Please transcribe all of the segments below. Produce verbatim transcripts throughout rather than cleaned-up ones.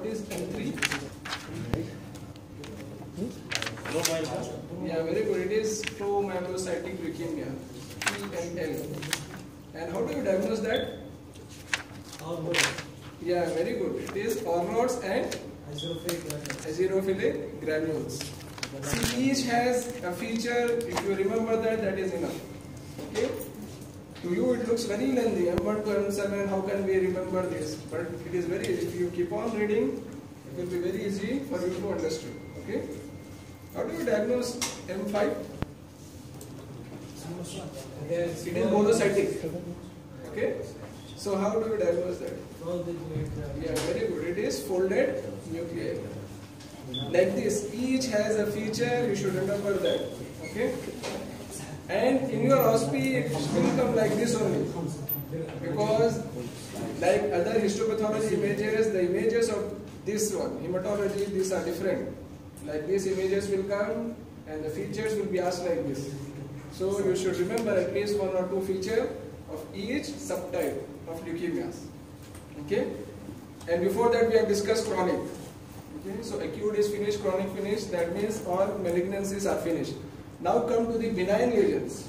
what is M three? Yeah, very good. It is promyelocytic leukemia, P M L. And how do you diagnose that? Yeah, very good. It is Orrod's and eosinophilic granules. See, each has a feature. If you remember that, that is enough. Okay. To you, it looks very lengthy. M one to M seven. How can we remember this? But it is very easy. If you keep on reading, it will be very easy for you to understand. Okay. How do you diagnose M five? It is monocytic. Okay. So how do you diagnose that? Yeah, very good. It is folded nuclei. Like this. Each has a feature. You should remember that. Okay. And in your O S P, it will come like this only. Because like other histopathology images, the images of this one, hematology, these are different. Like these images will come and the features will be asked like this. So you should remember at least one or two features of each subtype of leukemias. Okay? And before that we have discussed chronic. Okay? So acute is finished, chronic finished, that means all malignancies are finished. Now come to the benign lesions.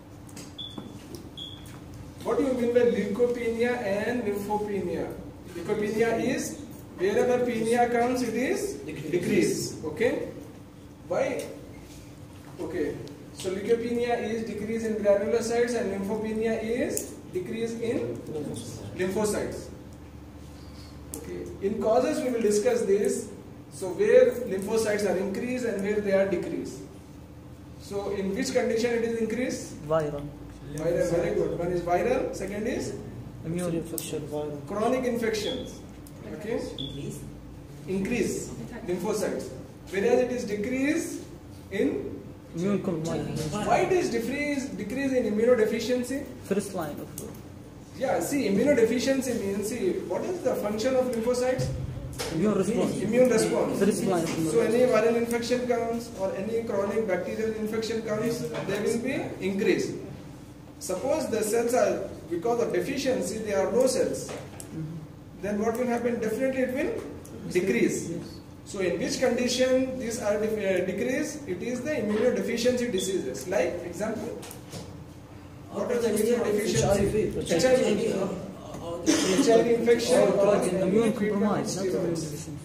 What do you mean by leukopenia and lymphopenia? Leukopenia is wherever penia comes, it is decrease. Okay? Why? Okay. So leukopenia is decrease in granulocytes and lymphopenia is decrease in lymphocytes. Okay. In causes we will discuss this. So where lymphocytes are increased and where they are decreased. So in which condition it is increased? Viral. Viral, very good. One is viral, second is Immune infection. Viral. chronic infections. Okay? Increase. Increase lymphocytes. Whereas it is decrease in Immune compromise. why it is decrease decrease in immunodeficiency? First line of. Yeah, see, immunodeficiency means, see, what is the function of lymphocytes? Immune response. Immune response. First line of immune So any viral infection comes or any chronic bacterial infection comes, they will be increased. Suppose the cells are, because of deficiency, there are no cells. Then what will happen? Definitely it will decrease. Yes. So in which condition these are uh, decrease? It is the immunodeficiency diseases. Like example, what are the immunodeficiency? H I V. H I V infection or Immune compromise. Not immune steroids. deficiency.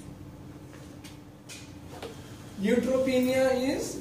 Neutropenia is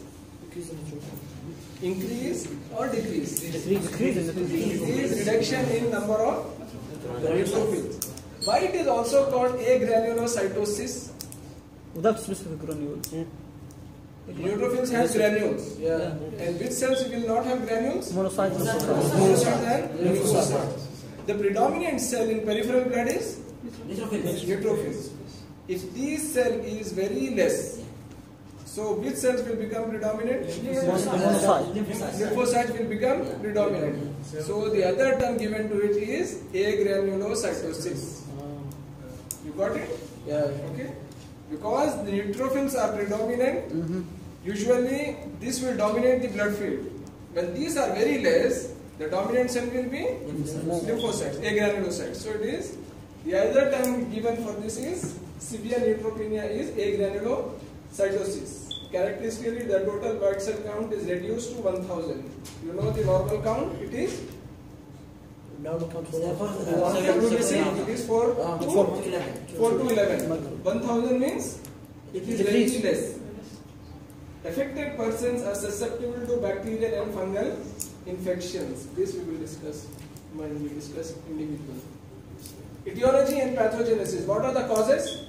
increase or decrease? Decrease in the Is reduction in number of neutrophils. Why it is also called agranulocytosis? without specific granule. Neutrophils have granules. Yeah. And which cells will not have granules? Monocytes. Monocytes and lymphocytes. The predominant cell in peripheral blood is neutrophils. If this cell is very less, so which cells will become predominant? Monocyte. Lymphocytes will become predominant. So the other term given to it is agranulocytosis. You got it? Yeah. Okay. Because the neutrophils are predominant, Mm-hmm. usually this will dominate the blood field. When these are very less, the dominant cell will be lymphocytes, agranulocytes. So it is, the other term given for this is severe neutropenia is agranulocytosis. Characteristically, the total white cell count is reduced to one thousand. You know the normal count? It is? Normal count for It is four to eleven. one thousand means it is very less. Affected persons are susceptible to bacterial and fungal infections. This we will discuss when we discuss individual. Etiology and pathogenesis. What are the causes?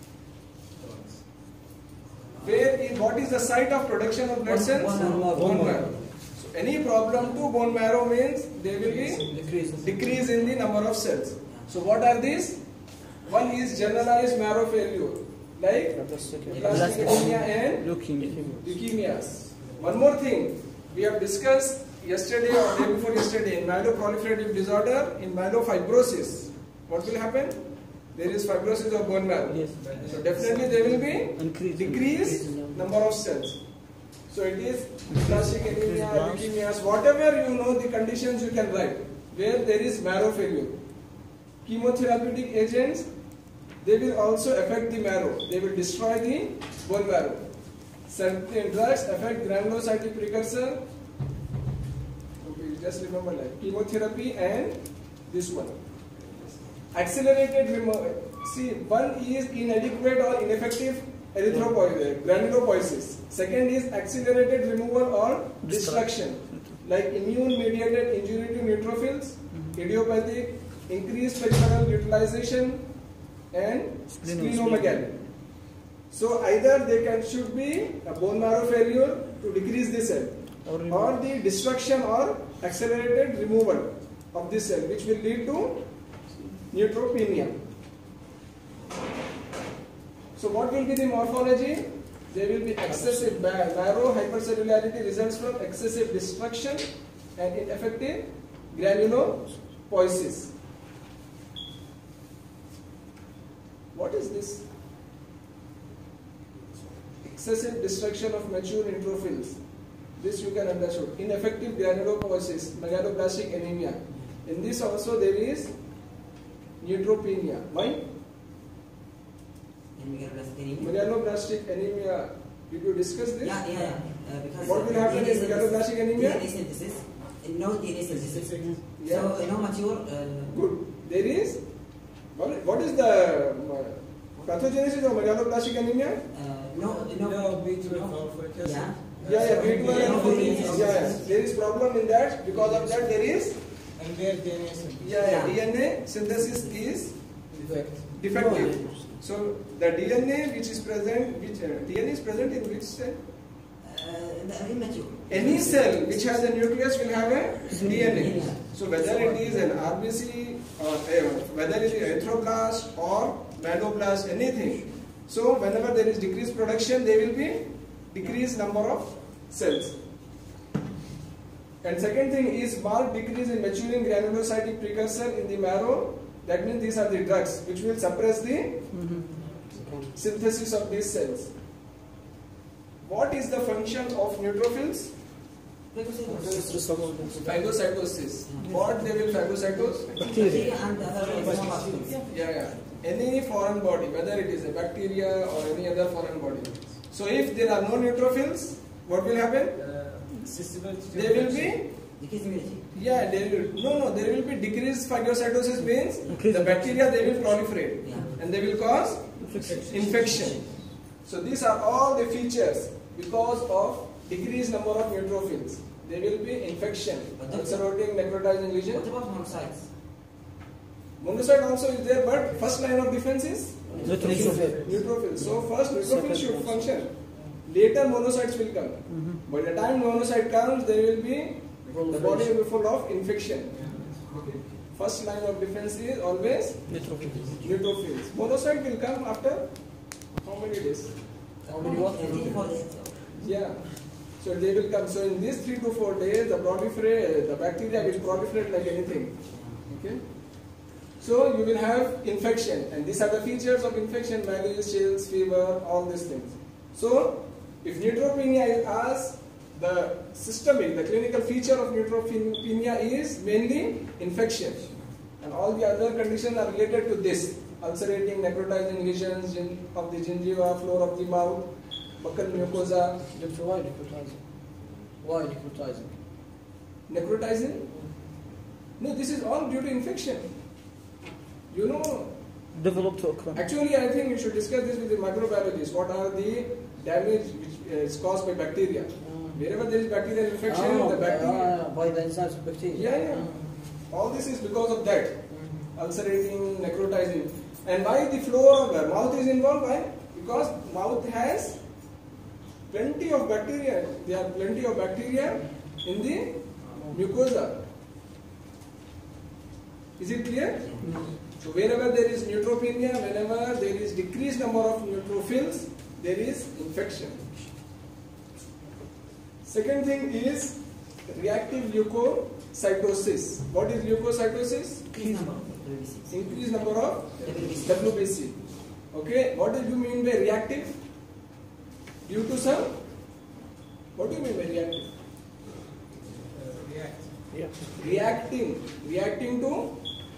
Where is, what is the site of production of blood cells? Bone marrow. So any problem to bone marrow means there will be decrease in the number of cells. So what are these? One is generalized marrow failure, like aplastic anemia and leukemia. leukemias. One more thing, we have discussed yesterday or day before yesterday in myeloproliferative disorder, in myelofibrosis. What will happen? There is fibrosis of bone marrow. Yes. So definitely there will be Increase. decrease number of cells. So it is aplastic anemia, leukemias, whatever you know the conditions you can write where there is marrow failure. Chemotherapeutic agents they will also affect the marrow. They will destroy the bone marrow. Certain drugs affect granulocytic precursor. Okay, just remember like chemotherapy and this one. Accelerated removal. See, one is inadequate or ineffective erythropoiesis, granulopoiesis. Second is accelerated removal or destruction, like immune-mediated injury to neutrophils, idiopathic, increased peripheral utilization, and splenomegaly. So either they can should be a bone marrow failure to decrease the cell, or, or the destruction or accelerated removal of this cell, which will lead to neutropenia. So what will be the morphology? There will be excessive marrow hypercellularity results from excessive destruction and ineffective granulopoiesis. What is this? Excessive destruction of mature neutrophils. This you can understand. Ineffective granulopoiesis, megaloblastic anemia. In this also there is neutropenia. Why? Megaloblastic anemia. Did you discuss this? Yeah, yeah, yeah. Uh, because what will happen in megaloblastic anemia? D N A synthesis. No D N A synthesis. Yeah. So, no mature. Uh, Good. There is. What is the pathogenesis of megaloblastic anemia? Uh, no, no. No, B twelve. Yeah. Yeah, yeah, B twelve and fourteen. Yeah, Yeah, yeah. There is problem in that. Because of that, there is. And their D N A synthesis. Yeah, yeah. Yeah. D N A synthesis is Defect. defective. So the D N A which is present, which uh, D N A is present in which cell? Uh, the immature. Any cell which has a nucleus will have a D N A. So whether it is an R B C or uh, whether it is erythroblast or myeloblast, anything. So whenever there is decreased production, there will be decreased number of cells. And second thing is marked decrease in maturing granulocytic precursor in the marrow. That means these are the drugs which will suppress the mm-hmm. synthesis of these cells. What is the function of neutrophils? Phagocytosis. What they will phagocytose? Bacteria and other Yeah, yeah. Any foreign body, whether it is a bacteria or any other foreign body. So if there are no neutrophils, what will happen? Uh, There will be. Yeah, there will no no there will be decreased phagocytosis means Increase. the bacteria they will proliferate Yeah. and they will cause infection. So these are all the features because of decreased number of neutrophils. There will be infection, ulcerating, necrotizing lesion. What about monocytes? Monocyte also is there, but first line of defense is Neutrophil. neutrophils. So first neutrophils Second should first. function. Later monocytes will come. Mm-hmm. By the time monocyte comes, there will be the body will be full of infection. First line of defense is always Neutrophils. neutrophils. Monocyte will come after how many days? How many what? twenty-four days. Yeah. So they will come. So in these three to four days, the proliferate, the bacteria will proliferate like anything. Okay. So you will have infection, and these are the features of infection: malaria, chills, fever, all these things. So if neutropenia is asked, the systemic, the clinical feature of neutropenia is mainly infection, and all the other conditions are related to this: ulcerating, necrotizing lesions of the gingiva, floor of the mouth, buccal mucosa. Doctor, why necrotizing? Why necrotizing? Necrotizing? No, this is all due to infection. You know, Develop to occur. actually I think you should discuss this with the microbiologists. What are the damage which is caused by bacteria? Wherever there is bacterial infection, Oh, the bacteria. uh, by the enzymes of bacteria. Yeah, yeah. All this is because of that. Ulcerating, necrotizing. And why the flora of the mouth is involved? Why? Because mouth has plenty of bacteria. There are plenty of bacteria in the mucosa. Is it clear? So wherever there is neutropenia, whenever there is decreased number of neutrophils, there is infection. Second thing is reactive leukocytosis. What is leukocytosis? Increase number of W B Cs. Increased number of W B Cs. W B C. Okay, what do you mean by reactive? Due to some? What do you mean by reactive? Uh, react. Yeah. Reacting. Reacting to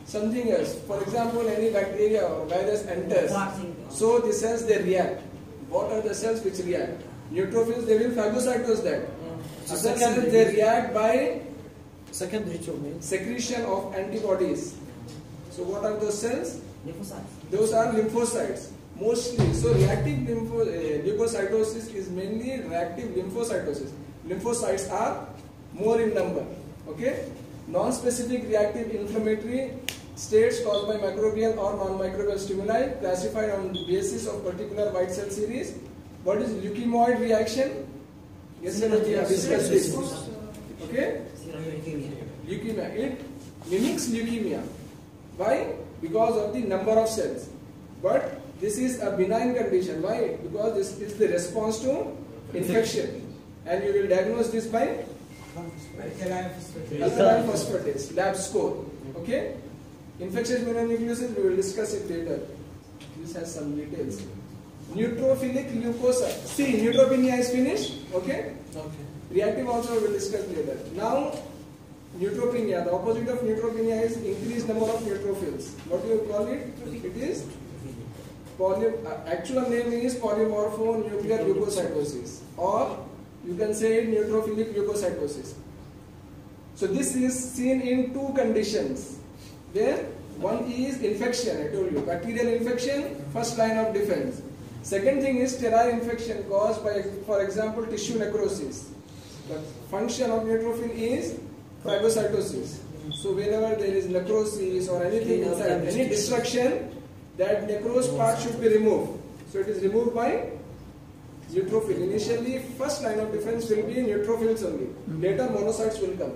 something else. For example, any bacteria or virus enters. Attracting. So the cells they react. What are the cells which react? Neutrophils they will phagocytose that. So Other cells secondary- they react by Secondary to me. secretion of antibodies. So what are those cells? Lymphocytes. Those are lymphocytes mostly. So reactive lympho, uh, leukocytosis is mainly reactive lymphocytosis. Lymphocytes are more in number. Okay. Non-specific reactive inflammatory states caused by microbial or non-microbial stimuli classified on the basis of particular white cell series. What is leukemoid reaction? Yesterday we have discussed this. Okay. Leukemia. Leukemia. It mimics leukemia. Why? Because of the number of cells. But this is a benign condition. Why? Because this is the response to infection. And you will diagnose this by Alkaline phosphatase. alkaline phosphatase, lab score. Okay? Infectious mononucleosis, we will discuss it later. This has some details. Neutrophilic leukocyte. See, neutropenia is finished. Okay? Okay. Reactive also we will discuss later. Now, neutropenia, the opposite of neutropenia is increased number of neutrophils. What do you call it? It is poly, uh, actual name is polymorphonuclear leukocytosis, or you can say neutrophilic leukocytosis. So this is seen in two conditions, where one is infection, I told you, bacterial infection, first line of defense. Second thing is sterile infection caused by, for example, tissue necrosis. The function of neutrophil is phagocytosis. So whenever there is necrosis or anything inside, any destruction, that necrosed part should be removed. So it is removed by neutrophil. Initially, first line of defense will be neutrophils only. Later, monocytes will come.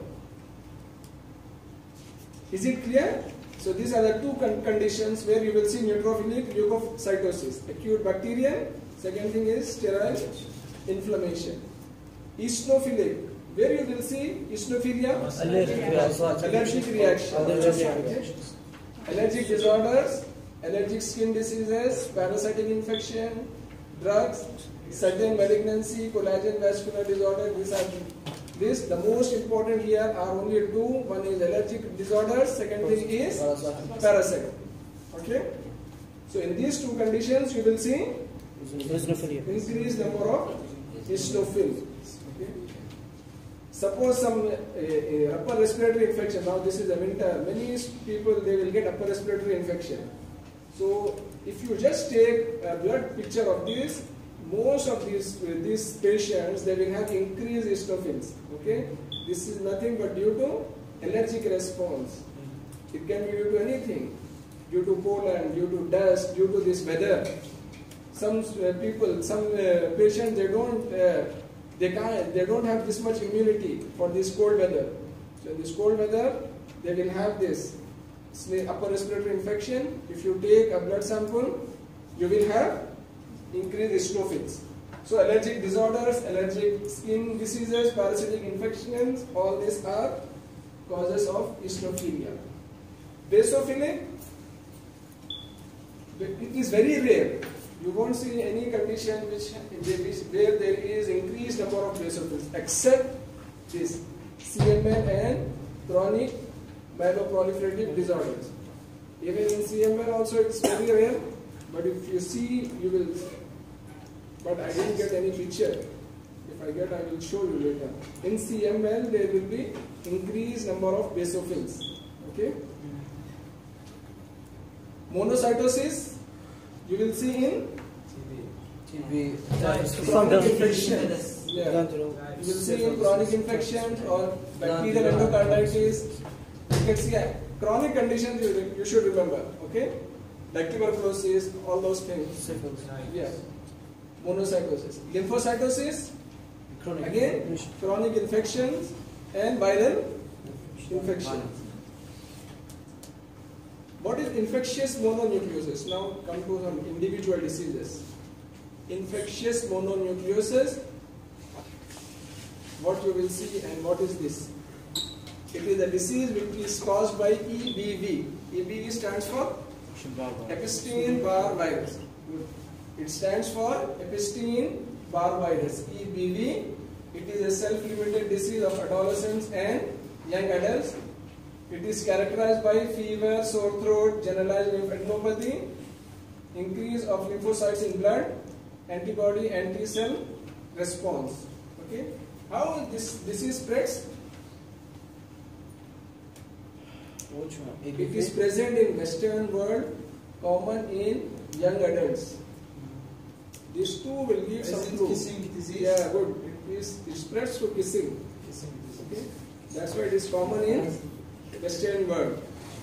Is it clear? So these are the two con conditions where you will see neutrophilic leukocytosis. Acute bacterial. Second thing is sterile inflammation. Eosinophilic. Where you will see eosinophilia? Allergic reactions. Allergic reaction. Allergic reactions. Allergic disorders, allergic skin diseases, parasitic infection, drugs, certain malignancy, collagen vascular disorder. These are this. The most important here are only two. One is allergic disorders. Second thing is parasite. Okay. So in these two conditions, you will see Eosinophilia. increased number of eosinophils. Okay. Suppose some uh, uh, upper respiratory infection. Now this is the winter. Many people they will get upper respiratory infection. So if you just take a blood picture of this, most of these uh, these patients they will have increased eosinophils. Okay, this is nothing but due to allergic response. It can be due to anything, due to pollen, due to dust, due to this weather. Some uh, people, some uh, patients they don't. Uh, They can't, they don't have this much immunity for this cold weather. So in this cold weather, they will have this upper respiratory infection. If you take a blood sample, you will have increased eosinophils. So allergic disorders, allergic skin diseases, parasitic infections, all these are causes of eosinophilia. Basophilic, it is very rare. You won't see any condition which where there is increased number of basophils except this C M L and chronic myeloproliferative disorders. Even in C M L also it's very rare, but if you see you will. But I didn't get any picture. If I get, I will show you later. In C M L there will be increased number of basophils. Okay. Monocytosis. You will see in T B. chronic infections. Yeah. Don't know. You will see in chronic infections or bacterial endocarditis. You can see uh, chronic conditions you, you should remember. Okay, like tuberculosis, all those things. Syphilis. Yeah. Monocytosis, lymphocytosis. Chronic. Again, chronic infections and viral infections. What is infectious mononucleosis? Now come to some individual diseases. Infectious mononucleosis, what you will see and what is this? It is a disease which is caused by E B V. E B V stands for Epstein-Barr virus. It stands for Epstein-Barr virus. E B V. It is a self-limited disease of adolescents and young adults. It is characterized by fever, sore throat, generalized lymphadenopathy, increase of lymphocytes in blood, antibody anti-cell response. Okay, how this disease spreads? Which one? It is present in Western world, common in young adults. These two will give Is some it clue. kissing disease? Yeah, good. It is it spreads through kissing. Kissing disease. Okay, that's why it is common in Western world.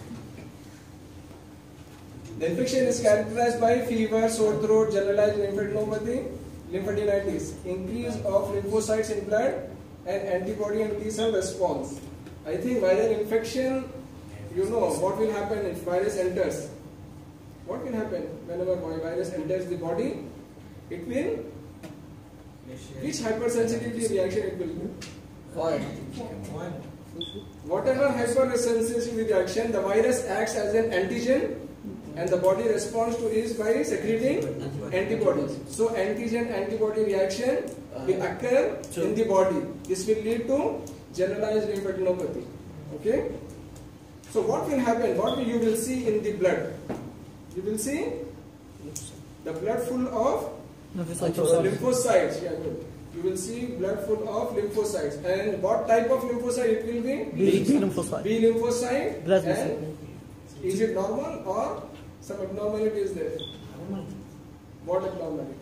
The infection is characterized by fever, sore throat, generalized lymphadenopathy, lymphadenitis, increase of lymphocytes in blood, and antibody and T cell response. I think viral infection, you know what will happen if virus enters. What will happen whenever virus enters the body? It will, which hypersensitivity reaction it will do? Five. One. Whatever hypersensitivity reaction, the virus acts as an antigen and the body responds to is by secreting antibodies. So antigen antibody reaction will occur in the body. This will lead to generalized lymphadenopathy. Okay? So what will happen? What will you will see in the blood? You will see the blood full of lymphocytes. Yeah, good. You will see blood full of lymphocytes. And what type of lymphocyte it will be? B lymphocyte. B lymphocyte. Blood And is it normal or some abnormality is there? What abnormality?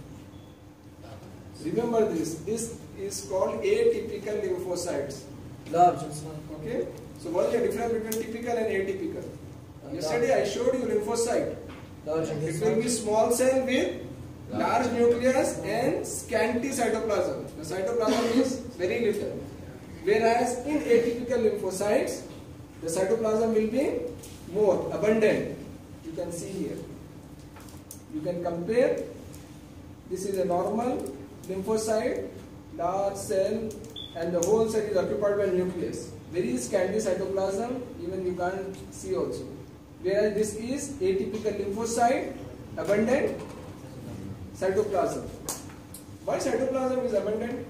Remember this. This is called atypical lymphocytes. Large. Okay? So what is the difference between typical and atypical? Yesterday I showed you lymphocyte. Large. It will be small cell with large nucleus and scanty cytoplasm. The cytoplasm is very little. Whereas in atypical lymphocytes, the cytoplasm will be more abundant. You can see here. You can compare. This is a normal lymphocyte, large cell, and the whole cell is occupied by nucleus. Very scanty cytoplasm, even you can't see also. Whereas this is atypical lymphocyte, abundant cytoplasm. Why cytoplasm is abundant?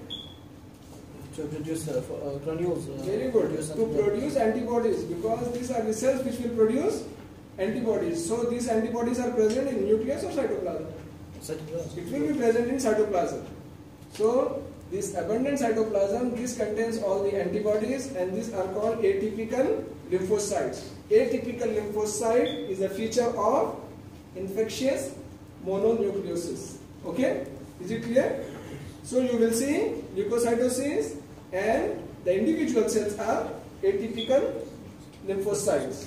To produce uh, for, uh, granules. Uh, Very good. produce To antibody. produce antibodies, because these are the cells which will produce antibodies. So these antibodies are present in nucleus or cytoplasm. Cytoplasm. It will be present in cytoplasm. So this abundant cytoplasm, this contains all the antibodies, and these are called atypical lymphocytes. Atypical lymphocyte is a feature of infectious mononucleosis. Okay? Is it clear? So you will see leukocytosis and the individual cells are atypical lymphocytes.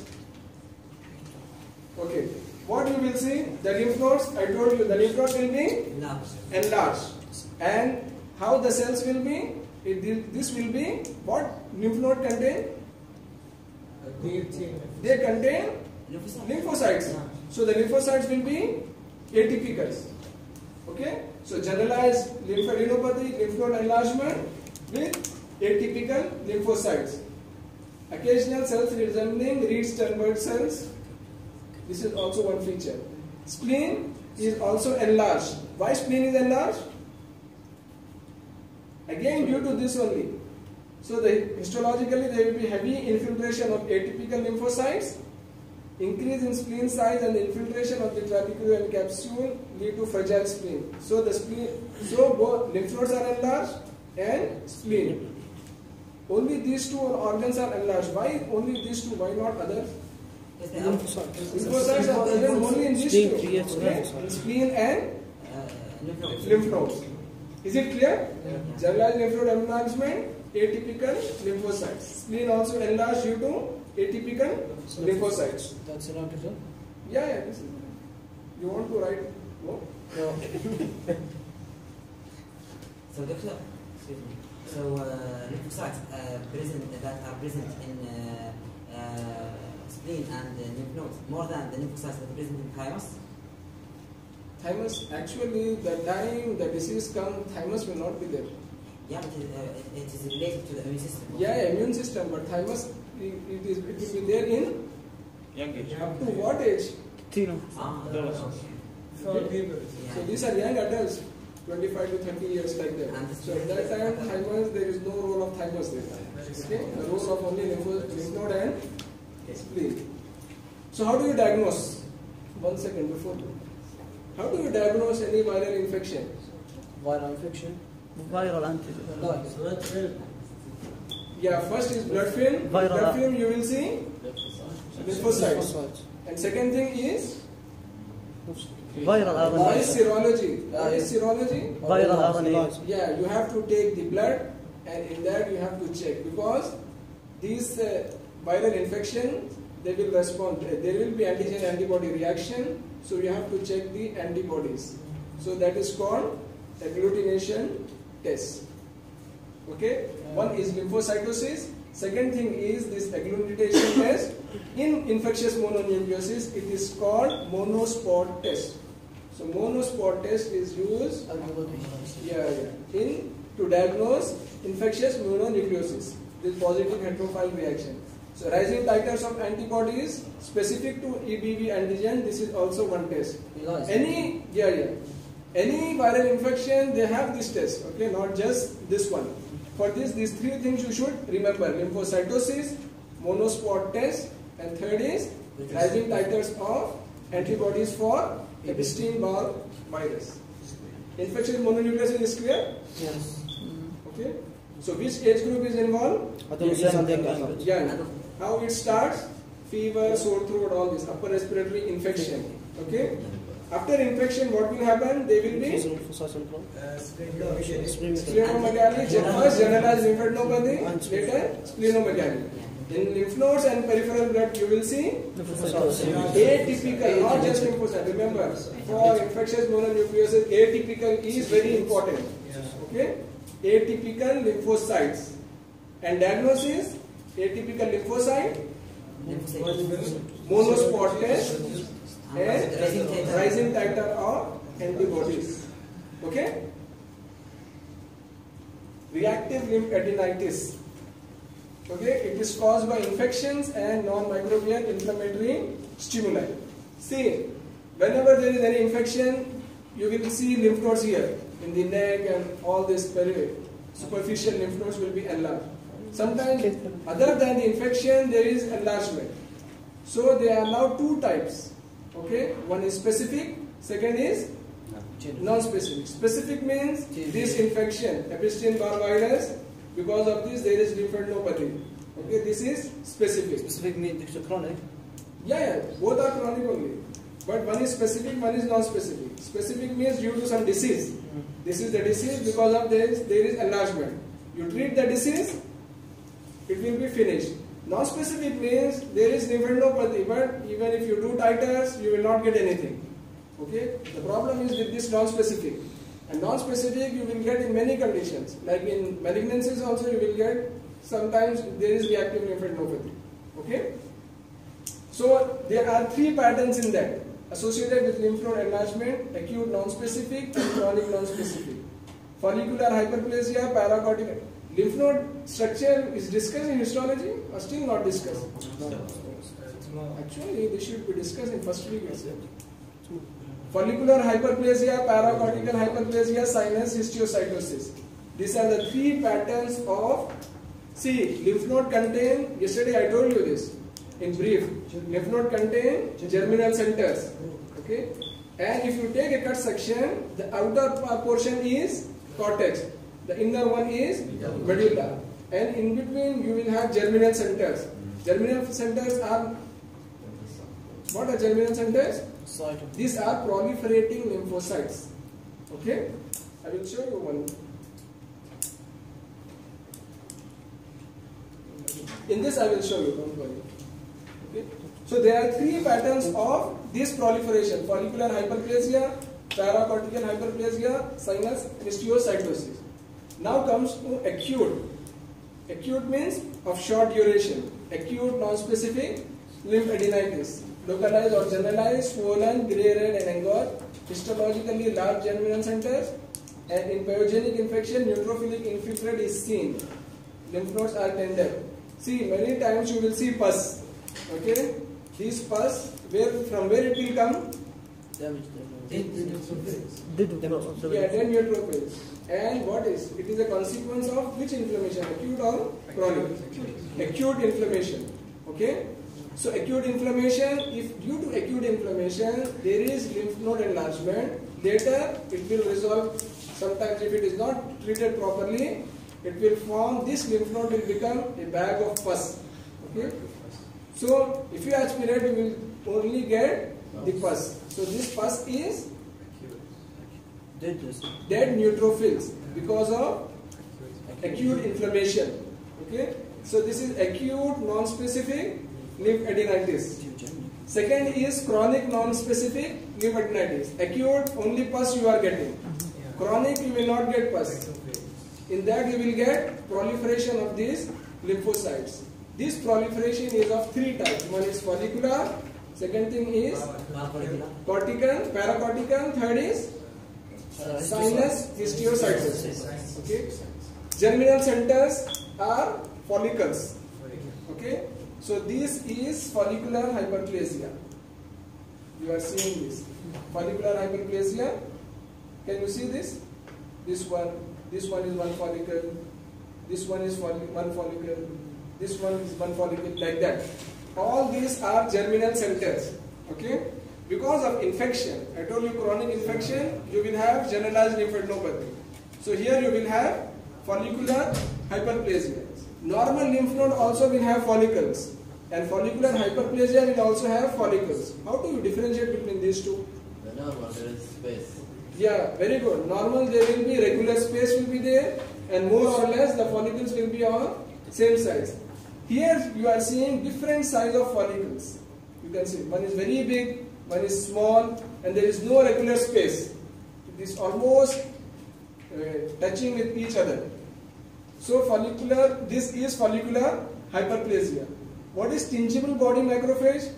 Okay. What you will see? The lymph nodes, I told you the lymph nodes will be enlarged. And how the cells will be? It, this will be what lymph node contain? They contain lymphocytes. So the lymphocytes will be atypical. Okay? So generalized lymphadenopathy, lymph node enlargement with atypical lymphocytes. Occasional cells resembling Reed-Sternberg cells. This is also one feature. Spleen is also enlarged. Why spleen is enlarged? Again due to this only. So the, histologically there will be heavy infiltration of atypical lymphocytes. Increase in spleen size and the infiltration of the trabeculum and capsule lead to fragile spleen. So the spleen, so both lymph nodes are enlarged and spleen. Only these two organs are enlarged. Why only these two? Why not others? Lymphocytes are present only in these two. Okay? In spleen and lymph nodes. Is it clear? Generalized lymph node enlargement, atypical lymphocytes. Spleen also enlarged due to atypical lymphocytes. That's an article? Yeah, yeah. This is, you want to write? No? No. So, doctor, excuse me. So, uh, lymphocytes uh, present that are present in uh, uh, spleen and uh, lymph nodes more than the lymphocytes that are present in thymus. Thymus, actually, the time the disease comes, thymus will not be there. Yeah, but it, uh, it is related to the immune system. Yeah, yeah, immune system, but thymus, it, it, is, it will be there in Young age. up to what age? Tino. Ah, For people. So these are young adults, twenty-five to thirty years like that. And So at that time, thymus, there is no role of thymus there. Okay? The role of only lymph lymph node and spleen. So how do you diagnose? One second before. How do you diagnose any viral infection? Viral infection. Viral antigen. Yeah, first is blood film. Viral. Blood film you will see lymphocytes. Lymphocytes. And second thing is Viral what R N is A. serology? What is serology? Viral R N A. Yeah, you have to take the blood and in that you have to check because these uh, viral infections they will respond. There will be antigen antibody reaction, so you have to check the antibodies. So that is called agglutination test. Okay, one is lymphocytosis. Second thing is this agglutination test. In infectious mononucleosis, it is called monospot test. So monospot test is used yeah, yeah, in to diagnose infectious mononucleosis with positive heterophile reaction. So rising titers of antibodies specific to E B V antigen. This is also one test. Any yeah yeah any viral infection they have this test. Okay, not just this one. For this, these three things you should remember: lymphocytosis, monospot test, and third is rising titers of antibodies for Epstein-Barr virus. Infection mononucleosis is clear? Yes. Okay. So which age group is involved? Adolescent. Young. How it starts? Fever, sore throat, all this upper respiratory infection. Okay. After infection, what will happen? They will be splenomegaly. First generalized lymphadenopathy, later splenomegaly. In lymph nodes and peripheral blood, you will see atypical, not just lymphocyte. Remember, for infectious mononucleosis, atypical is very important. Okay, atypical lymphocytes and diagnosis: atypical lymphocyte, monospot test, and rising titer of antibodies. Okay, reactive lymphadenitis. Okay, it is caused by infections and non-microbial inflammatory stimuli. See, whenever there is any infection, you will see lymph nodes here in the neck and all this very superficial lymph nodes will be enlarged. Sometimes, other than the infection, there is enlargement. So there are now two types. Okay, one is specific, second is non-specific. Specific means this infection, Epstein-Barr virus. Because of this, there is lymphadenopathy. Okay, this is specific. Specific means chronic. Yeah, yeah, both are chronic only. But one is specific, one is non-specific. Specific means due to some disease. Mm. This is the disease, because of this, there is enlargement. You treat the disease, it will be finished. Non-specific means there is lymphadenopathy, but even if you do titers, you will not get anything. Okay, the problem is with this non-specific. And non-specific you will get in many conditions. Like in malignancies also you will get, sometimes there is reactive lymphadenopathy. Okay? So there are three patterns in that. Associated with lymph node enlargement, acute non-specific and chronic non-specific. Follicular hyperplasia, paracortical. Lymph node structure is discussed in histology or still not discussed? Actually this should be discussed in first week itself. Follicular hyperplasia, paracortical hyperplasia, sinus histiocytosis. These are the three patterns of, see, lymph node contain, yesterday I told you this in brief, lymph node contain germinal centers. Okay, and if you take a cut section, the outer portion is cortex, the inner one is medulla, and in between you will have germinal centers. Germinal centers are, what are germinal centers? These are proliferating lymphocytes. Okay, I will show you one. In this I will show you, don't worry. Okay, so there are three patterns of this proliferation: follicular hyperplasia, paracortical hyperplasia, sinus histiocytosis. Now comes to acute. Acute means of short duration. Acute non-specific lymphadenitis. Localized or generalized, swollen, grey red and engorged, histologically large germinal centers, and in pyogenic infection, neutrophilic infiltrate is seen. Lymph nodes are tender. See, many times you will see pus. Okay, these pus, where from where it will come? Did Yeah, dead neutrophils. And what is? It is a consequence of which inflammation? Acute or chronic? Acute inflammation. Okay. So acute inflammation, if due to acute inflammation there is lymph node enlargement, later it will resolve. Sometimes if it is not treated properly, it will form, this lymph node will become a bag of pus. Okay? So if you aspirate, you will only get the pus. So this pus is Dead just. dead neutrophils because of acute inflammation. Okay? So this is acute non-specific lymphadenitis. Second is chronic non-specific lymphadenitis. Acute, only pus you are getting. Chronic, you will not get pus. In that you will get proliferation of these lymphocytes. This proliferation is of three types. One is follicular, second thing is cortical, paracortical, third is sinus histiocytosis. Okay? Germinal centers are follicles. Okay? So this is follicular hyperplasia. You are seeing this. Follicular hyperplasia. Can you see this? This one, this one is one follicle, this one is follic one follicle, this one is one follicle, like that. All these are germinal centers. Okay? Because of infection, I told you chronic infection, you will have generalized lymphadenopathy. So here you will have follicular hyperplasia. Normal lymph node also will have follicles, and follicular hyperplasia will also have follicles. How do you differentiate between these two? The normal, there is space. Yeah, very good. Normal, there will be regular space will be there, and more or less the follicles will be on same size. Here you are seeing different size of follicles. You can see one is very big, one is small, and there is no regular space. It is almost uh, touching with each other. So follicular, this is follicular hyperplasia. What is tingible body macrophage?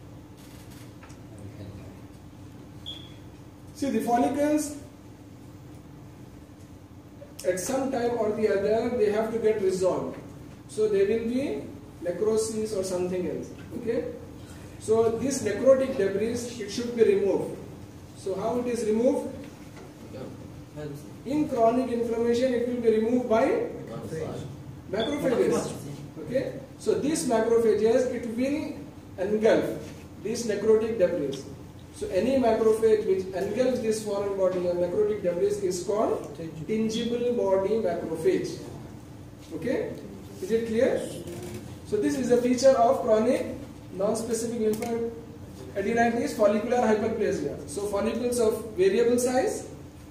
See, the follicles at some time or the other they have to get resolved. So there will be necrosis or something else. Okay? So this necrotic debris, it should be removed. So how it is removed? In chronic inflammation, it will be removed by macrophages. Okay? So these macrophages, it will engulf this necrotic debris. So any macrophage which engulfs this foreign body or necrotic debris is called tingible body macrophage. Okay? Is it clear? So this is a feature of chronic non-specific lymphadenitis, follicular hyperplasia. So follicles of variable size,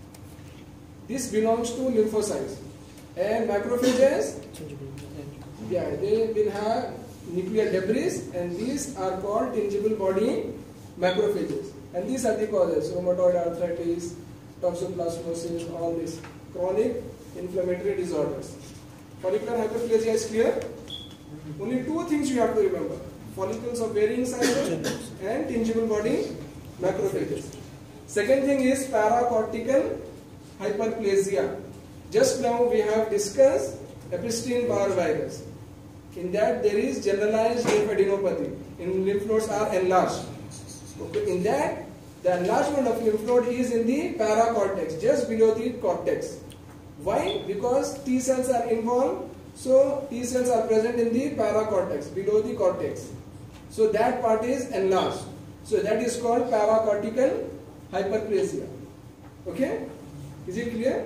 this belongs to lymphocytes. And macrophages, yeah, they will have nuclear debris, and these are called tingible body macrophages. And these are the causes: rheumatoid arthritis, toxoplasmosis, all these chronic inflammatory disorders. Follicular hyperplasia is clear? Only two things you have to remember: follicles of varying sizes and tingible body macrophages. Second thing is paracortical hyperplasia. Just now we have discussed Epstein-Barr virus. In that there is generalized lymphadenopathy. In lymph nodes are enlarged. Okay. In that, the enlargement of lymph node is in the paracortex, just below the cortex. Why? Because T cells are involved. So T cells are present in the paracortex, below the cortex. So that part is enlarged. So that is called paracortical hyperplasia. Okay? Is it clear?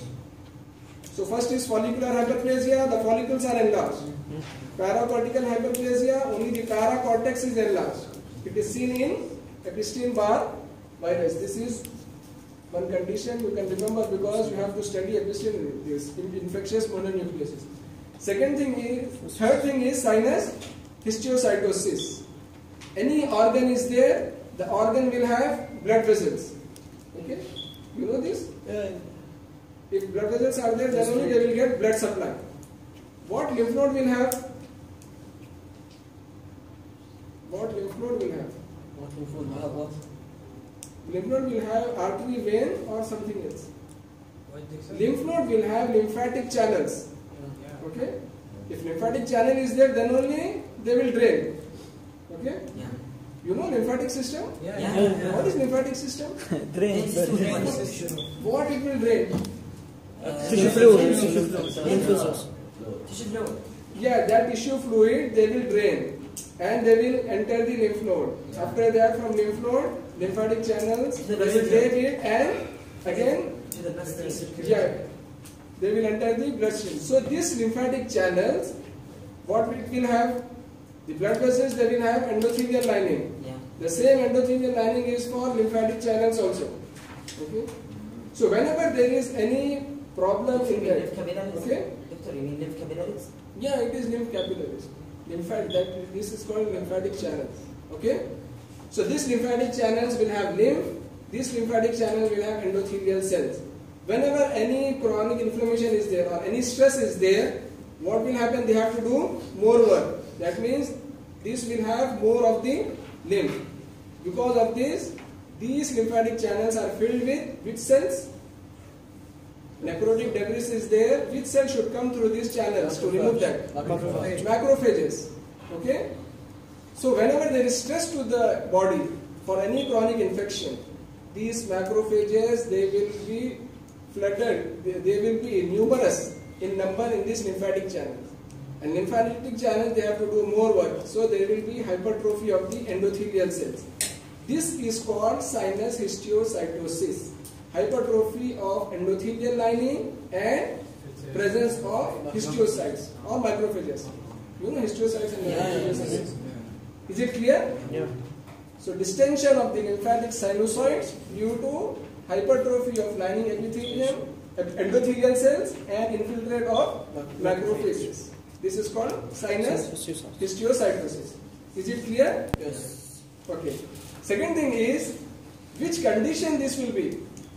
So first is follicular hyperplasia, the follicles are enlarged. Paracortical hyperplasia, only the paracortex is enlarged. It is seen in Epstein-Barr virus. This is one condition you can remember because you have to study Epstein, this infectious mononucleosis. Second thing is, third thing is sinus histiocytosis. Any organ is there, the organ will have blood vessels. Okay? You know this? Yeah. If blood vessels are there, then only they will get blood supply. What lymph node will have? What lymph node will have? What lymph node will have what? Lymph node will have artery, vein, or something else. Lymph node will have lymphatic channels. Okay? If lymphatic channel is there, then only they will drain. Okay? Yeah. You know lymphatic system? Yeah, Yeah. yeah, yeah. What is lymphatic system? Drain. What it will drain? Tissue fluid. Lymph vessels. Tissue fluid. Yeah, that tissue fluid they will drain. and they will enter the lymph node. After that, from lymph node, lymphatic channels precipitate it and again, To the bloodstream. yeah, they will enter the bloodstream. So these lymphatic channels, what it will have? The blood vessels, they will have endothelial lining. Yeah. The same endothelial lining is for lymphatic channels also. Okay. So whenever there is any problem You in mean lymph that, capillaries? okay. Doctor, you mean lymph capillaries? Yeah, it is lymph capillaries. Lymphatic, that this is called lymphatic channels. Okay? So these lymphatic channels will have lymph, these lymphatic channels will have endothelial cells. Whenever any chronic inflammation is there or any stress is there, what will happen? They have to do more work. That means this will have more of the lymph. Because of this, these lymphatic channels are filled with which cells? Necrotic debris is there. Which cell should come through these channels to remove that? Macrophage. Macrophages. Okay? So whenever there is stress to the body for any chronic infection, these macrophages, they will be flooded, they, they will be numerous in number in these lymphatic channels. And lymphatic channels, they have to do more work. So there will be hypertrophy of the endothelial cells. This is called sinus histiocytosis. Hypertrophy of endothelial lining and presence of histiocytes or macrophages. You know histiocytes and macrophages? Is it clear? Yeah. So distension of the lymphatic sinusoids due to hypertrophy of lining epithelium, endothelial cells and infiltrate of macrophages. This is called sinus histiocytosis. Is it clear? Yes. Okay. Second thing is, which condition this will be?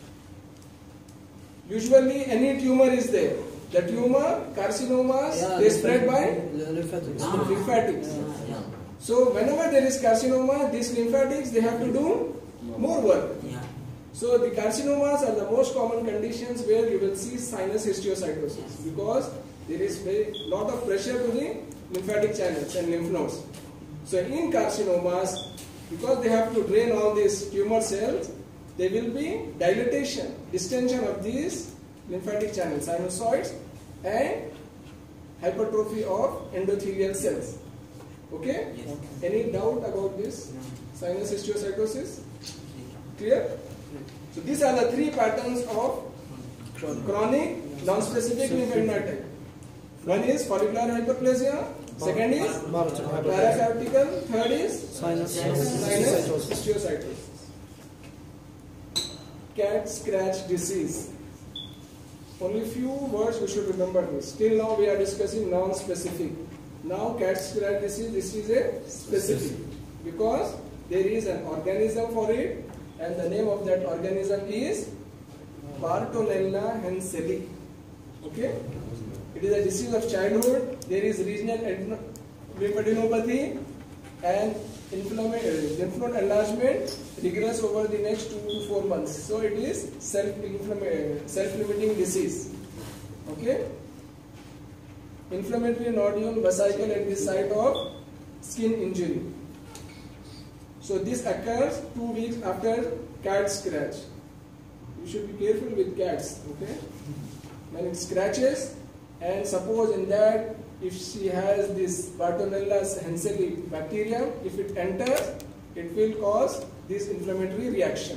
Usually any tumor is there. The tumor, carcinomas, Yeah, they spread by lymphatics. Ah. lymphatics. Yeah. So whenever there is carcinoma, these lymphatics, they have to do more work. Yeah. So the carcinomas are the most common conditions where you will see sinus histiocytosis because there is very lot of pressure to the lymphatic channels and lymph nodes. So in carcinomas, because they have to drain all these tumor cells, there will be dilatation, distension of these lymphatic channels, sinusoids, and hypertrophy of endothelial cells. Okay? Yes. Any doubt about this No. sinus histiocytosis? Clear? So these are the three patterns of chronic non-specific lymphadenopathy. One is follicular hyperplasia, second is paracortical, third is Sinus sinus histiocytosis. histiocytosis. Cat scratch disease. Only few words we should remember this. Till now we are discussing non-specific. Now cat scratch disease, this is a specific because there is an organism for it and the name of that organism is Bartonella henseli. Okay? It is a disease of childhood. There is regional lymphadenopathy and lymph node enlargement regress over the next two to four months. So it is self-limiting disease. Okay? Inflammatory nodule vesicle at the site of skin injury. So this occurs two weeks after cat scratch. You should be careful with cats. Okay? When it scratches, and suppose in that if she has this Bartonella henseli bacteria, if it enters, it will cause this inflammatory reaction.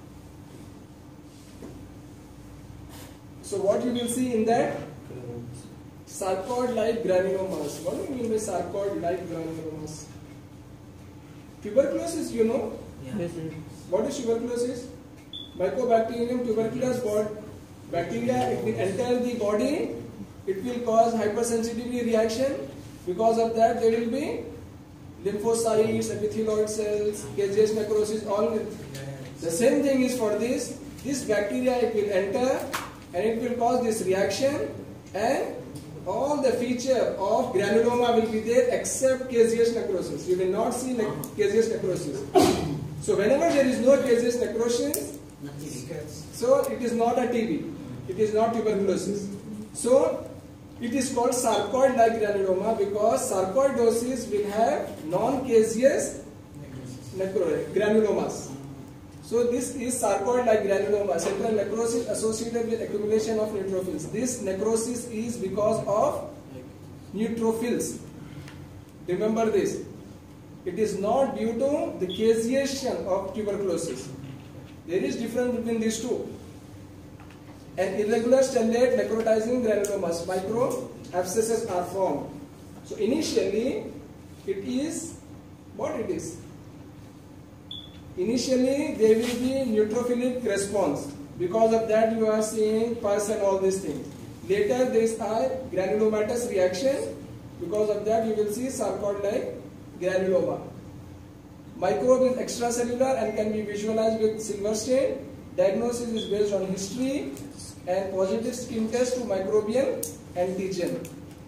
So what you will see in that? Sarcoid-like granulomas. What do you mean by sarcoid-like granulomas? Tuberculosis, you know? Yeah. What is tuberculosis? Mycobacterium tuberculous bacteria, it will enter the body, it will cause hypersensitivity reaction. Because of that, there will be lymphocytes, epithelioid cells, caseous necrosis, all. The same thing is for this. This bacteria, it will enter and it will cause this reaction, and all the feature of granuloma will be there except caseous necrosis. You will not see ne caseous necrosis. So whenever there is no caseous necrosis, Not T V. so it is not a T B. It is not tuberculosis. So it is called sarcoid-like granuloma because sarcoidosis will have non-caseous granulomas. So this is sarcoid-like granuloma, central necrosis associated with accumulation of neutrophils. This necrosis is because of neutrophils. Remember this. it is not due to the caseation of tuberculosis. There is difference between these two. An irregular stellate necrotizing granulomas, micro abscesses are formed. So initially, it is what it is. Initially, there will be neutrophilic response. Because of that, you are seeing pus and all these things. Later, there is a granulomatous reaction. Because of that, you will see sarcoid-like granuloma. Microbe is extracellular and can be visualized with silver stain. Diagnosis is based on history and positive skin test to microbial antigen.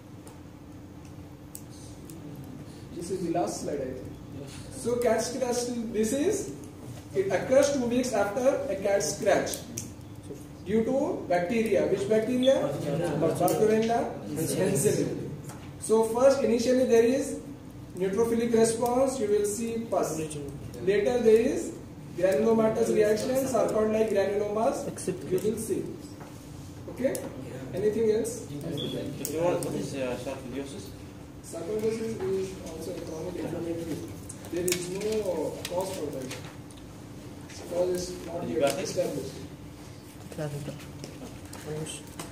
This is the last slide, I think. So cat scratch disease, it occurs two weeks after a cat scratch due to bacteria. Which bacteria? Bartonella henselae. So first, initially there is neutrophilic response, you will see pus. Later there is granulomatous reaction, sarcoid-like granulomas, you will see. Okay? Anything else? What is uh, sarcoidosis? Sarcoidosis is also a chronic inflammatory. There is no cause for that. Cause is not yet established. Claro.